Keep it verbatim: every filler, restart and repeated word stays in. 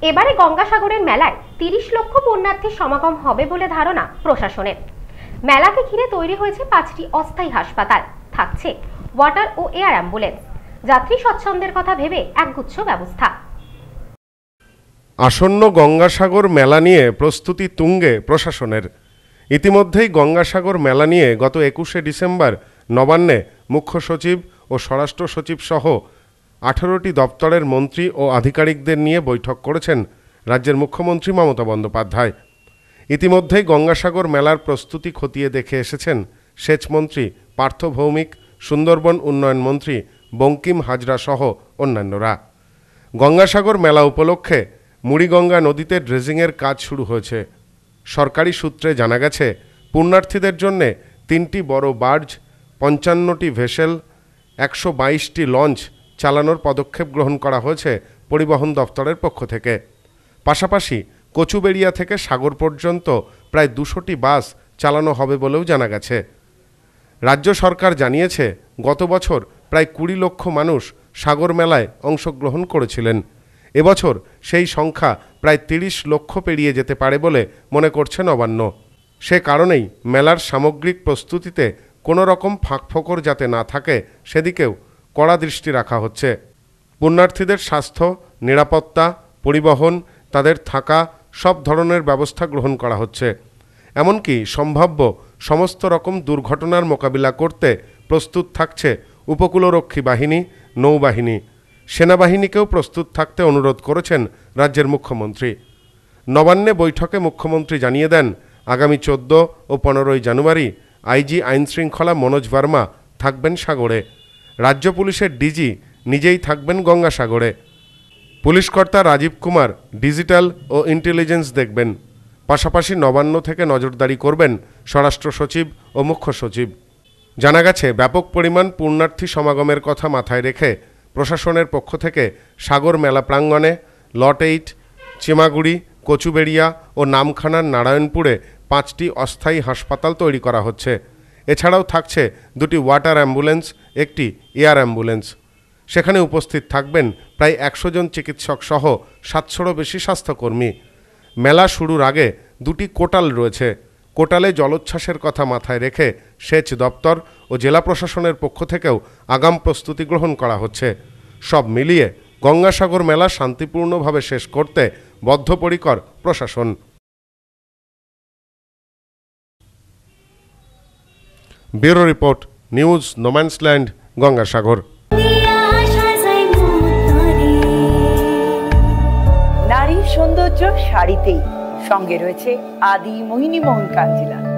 এবারে গঙ্গাসাগরের মেলায় তিরিশ লক্ষ পুণ্যার্থীর সমাগম হবে বলে ধারণা প্রশাসনের। মেলাকে ঘিরে তৈরি হয়েছে পাঁচটি অস্থায়ী হাসপাতাল, থাকছে ওয়াটার ও এয়ার অ্যাম্বুলেন্স। যাত্রী স্বচ্ছন্দের কথা ভেবে একগুচ্ছ ব্যবস্থা। আসন্ন গঙ্গাসাগর মেলা নিয়ে প্রস্তুতি তুঙ্গে প্রশাসনের। ইতিমধ্যেই গঙ্গাসাগর মেলা নিয়ে গত একুশে ডিসেম্বর নবান্নে মুখ্য সচিব ও স্বরাষ্ট্র সচিব সহ আঠারোটি দপ্তরের মন্ত্রী ও আধিকারিকদের নিয়ে বৈঠক করেছেন রাজ্যের মুখ্যমন্ত্রী মমতা বন্দ্যোপাধ্যায়। ইতিমধ্যেই গঙ্গাসাগর মেলার প্রস্তুতি খতিয়ে দেখে এসেছেন সেচমন্ত্রী পার্থ ভৌমিক, সুন্দরবন উন্নয়ন মন্ত্রী বঙ্কিম হাজরা সহ অন্যান্যরা। গঙ্গাসাগর মেলা উপলক্ষে মুড়িগঙ্গা নদীতে ড্রেজিংয়ের কাজ শুরু হয়েছে। সরকারি সূত্রে জানা গেছে, পুণ্যার্থীদের জন্যে তিনটি বড় বার্জ, পঞ্চান্নটি ভেসেল, একশো বাইশটি লঞ্চ চালানোর পদক্ষেপ গ্রহণ করা হয়েছে পরিবহন দপ্তরের পক্ষ থেকে। পাশাপাশি কচুবেড়িয়া থেকে সাগর পর্যন্ত প্রায় দুশোটি বাস চালানো হবে বলেও জানা গেছে। রাজ্য সরকার জানিয়েছে, গত বছর প্রায় কুড়ি লক্ষ মানুষ সাগর মেলায় অংশগ্রহণ করেছিলেন। এবছর সেই সংখ্যা প্রায় তিরিশ লক্ষ পেরিয়ে যেতে পারে বলে মনে করছে নবান্ন। সে কারণেই মেলার সামগ্রিক প্রস্তুতিতে কোনো রকম ফাঁকফোকর যাতে না থাকে সেদিকেও কড়া দৃষ্টি রাখা হচ্ছে। পুণ্যার্থীদের স্বাস্থ্য, নিরাপত্তা, পরিবহন, তাদের থাকা সব ধরনের ব্যবস্থা গ্রহণ করা হচ্ছে। এমনকি সম্ভাব্য সমস্ত রকম দুর্ঘটনার মোকাবিলা করতে প্রস্তুত থাকছে উপকূলরক্ষী বাহিনী, নৌবাহিনী। সেনাবাহিনীকেও প্রস্তুত থাকতে অনুরোধ করেছেন রাজ্যের মুখ্যমন্ত্রী। নবান্নে বৈঠকে মুখ্যমন্ত্রী জানিয়ে দেন, আগামী চোদ্দ ও পনেরোই জানুয়ারি আইজি আইনশৃঙ্খলা মনোজ ভার্মা থাকবেন সাগরে। রাজ্য পুলিশের ডিজি নিজেই থাকবেন গঙ্গাসাগরে। পুলিশ কর্তা রাজীব কুমার ডিজিটাল ও ইন্টেলিজেন্স দেখবেন। পাশাপাশি নবান্ন থেকে নজরদারি করবেন স্বরাষ্ট্র সচিব ও মুখ্য সচিব। জানা গেছে, ব্যাপক পরিমাণ পুণ্যার্থী সমাগমের কথা মাথায় রেখে প্রশাসনের পক্ষ থেকে সাগর মেলা প্রাঙ্গণে লট এইট, চিমাগুড়ি, কচুবেড়িয়া ও নামখানার নারায়ণপুরে পাঁচটি অস্থায়ী হাসপাতাল তৈরি করা হচ্ছে। এছাড়াও থাকছে দুটি ওয়াটার অ্যাম্বুলেন্স, একটি এয়ার অ্যাম্বুলেন্স। সেখানে উপস্থিত থাকবেন প্রায় একশো জন চিকিৎসক সহ সাতশোরও বেশি স্বাস্থ্যকর্মী। মেলা শুরুর আগে দুটি কোটাল রয়েছে। কোটালে জলোচ্ছ্বাসের কথা মাথায় রেখে সেচ দপ্তর ও জেলা প্রশাসনের পক্ষ থেকেও আগাম প্রস্তুতি গ্রহণ করা হচ্ছে। সব মিলিয়ে গঙ্গাসাগর মেলা শান্তিপূর্ণভাবে শেষ করতে বদ্ধপরিকর প্রশাসন। Bureau report, news, no man's land, Gangasagar. নারীর সৌন্দর্য শাড়িতেই, সঙ্গে রয়েছে আদি মোহিনী মোহন কাঞ্জিলা।